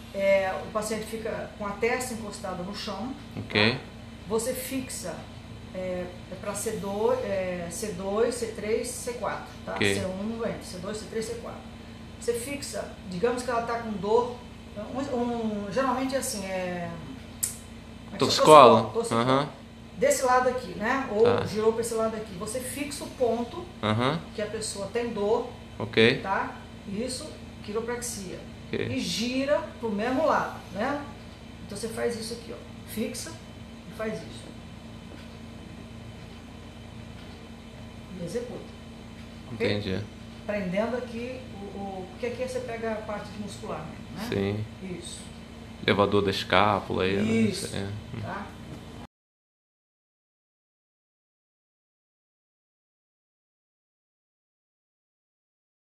o paciente fica com a testa encostada no chão. Ok. Tá? Você fixa para C2, C3, C4, tá? Ok. C1 não vem, C2, C3, C4. Você fixa, digamos que ela está com dor, geralmente é assim, torcicolo. torcicolo. Desse lado aqui, né? Ou Tá. girou para esse lado aqui. Você fixa o ponto que a pessoa tem dor, Ok. tá? Isso, quiropraxia. Ok. E gira pro mesmo lado, né? Então você faz isso aqui, ó. Fixa e faz isso. E executa. Okay? Entendi. Prendendo aqui, porque aqui você pega a parte muscular, né? Sim. Isso. Elevador da escápula aí, Isso. né? Tá?